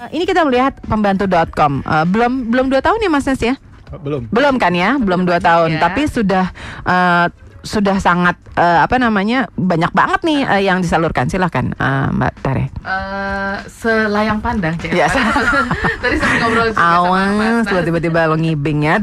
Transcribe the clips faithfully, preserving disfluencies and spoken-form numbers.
ini kita melihat pembantu dot com. Uh, belum belum dua tahun ya Mas Nes ya? Belum. Belum kan ya? Belum dua tahun. Ya. Tapi sudah uh, sudah sangat uh, apa namanya banyak banget nih uh, yang disalurkan. Silahkan uh, Mbak Tare. Uh, selayang pandang, cek. Ya. Tadi sempat ngobrol juga sama Mas Awas, Nas. tiba-tiba ngibing ya.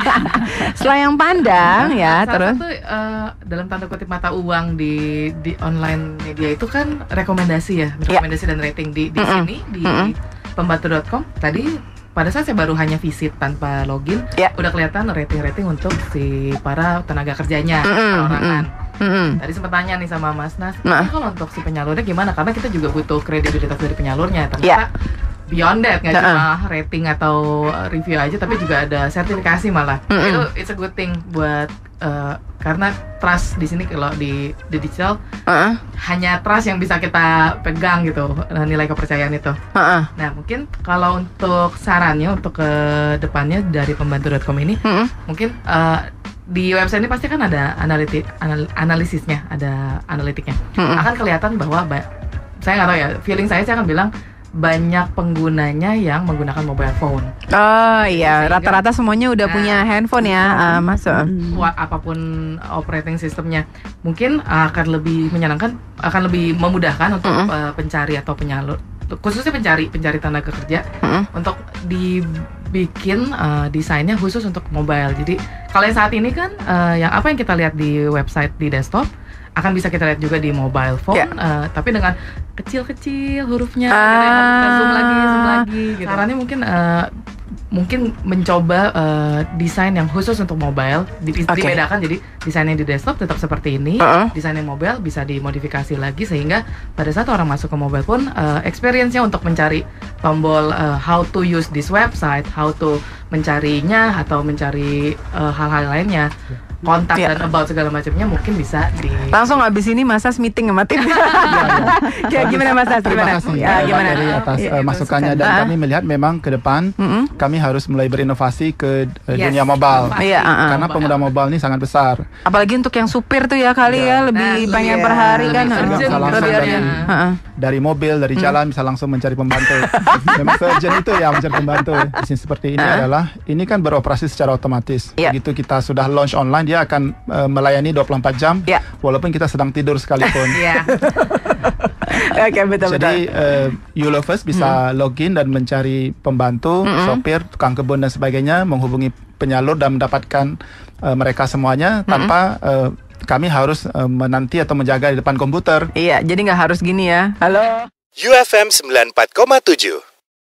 Selayang pandang ya, Salah terus. satu uh, dalam tanda kutip mata uang di di online media itu kan rekomendasi ya, rekomendasi dan rating di di Mm-mm. sini di Mm-mm. pembantu dot com. Tadi pada saat saya baru hanya visit tanpa login, Ya. udah kelihatan rating-rating untuk si para tenaga kerjanya, Mm-mm, perorangan. Mm-mm. Tadi sempat tanya nih sama Mas Nas, Nah. "Ini kalau untuk si penyalurnya gimana?" Karena kita juga butuh kredibilitas dari penyalurnya. Ternyata Ya. beyond that, nggak Uh-uh. cuma rating atau review aja, tapi juga ada sertifikasi malah. Mm-mm. Itu it's a good thing buat uh, karena trust di sini kalau di, di digital Uh-uh. hanya trust yang bisa kita pegang gitu, nilai kepercayaan itu. Uh-uh. Nah mungkin kalau untuk sarannya untuk ke depannya dari pembantu dot com ini, Mm-mm. mungkin uh, di website ini pasti kan ada analitik anal- analisisnya, ada analitiknya. Mm-mm. Akan kelihatan bahwa ba- saya nggak tahu ya, feeling saya saya akan bilang banyak penggunanya yang menggunakan mobile phone. Oh iya, Sehingga- rata-rata semuanya udah Nah, punya handphone ya, uh, Mas. Uh. Wah, apapun operating sistemnya mungkin akan lebih menyenangkan, akan lebih memudahkan untuk Mm-mm. uh, pencari atau penyalur, khususnya pencari pencari tenaga kerja, Mm-mm. untuk dibikin uh, desainnya khusus untuk mobile. Jadi kalau yang saat ini kan uh, yang apa yang kita lihat di website di desktop akan bisa kita lihat juga di mobile phone, Ya. uh, tapi dengan kecil-kecil hurufnya, Ah. gitu, yang kita zoom lagi, zoom lagi. Gitu. Sarannya mungkin uh, mungkin mencoba uh, desain yang khusus untuk mobile, di, Oke. dibedakan jadi desainnya di desktop tetap seperti ini, Uh-uh. desainnya mobile bisa dimodifikasi lagi sehingga pada saat orang masuk ke mobile pun uh, experience-nya untuk mencari tombol uh, how to use this website, how to mencarinya atau mencari uh, hal-hal lainnya, kontak Ya. dan about segala macamnya mungkin bisa di Langsung abis ini Mas As meeting sama tim. Ya, gimana Mas As? Terima Gimana? kasih Ya, Mbak gimana? Tari atas Ya, uh, masukannya, dan Ah. kami melihat memang ke depan Mm-mm. kami harus mulai berinovasi ke uh, Yes. dunia mobile. Pasti. Iya, uh-uh. Karena pengguna mobile ini sangat besar. Apalagi untuk yang supir tuh ya kali ya, Ya. lebih Nah, banyak iya. per hari kan. Lebih uh. urgent Bisa langsung Lebih dari- urgent. Uh-uh. Dari mobil, dari jalan bisa langsung mencari pembantu. Memang urgent itu ya mencari pembantu. Mesin seperti ini Ah. adalah ini kan beroperasi secara otomatis. Ya. Begitu kita sudah launch online, dia akan uh, melayani dua puluh empat jam Ya. walaupun kita sedang tidur sekalipun. Iya. Oke, betul betul. Jadi uh, YouLovers bisa login dan mencari pembantu, Mm-mm. sopir, tukang kebun dan sebagainya, menghubungi penyalur dan mendapatkan uh, mereka semuanya tanpa uh, kami harus uh, menanti atau menjaga di depan komputer. Iya, jadi nggak harus gini ya. Halo. U F M sembilan puluh empat koma tujuh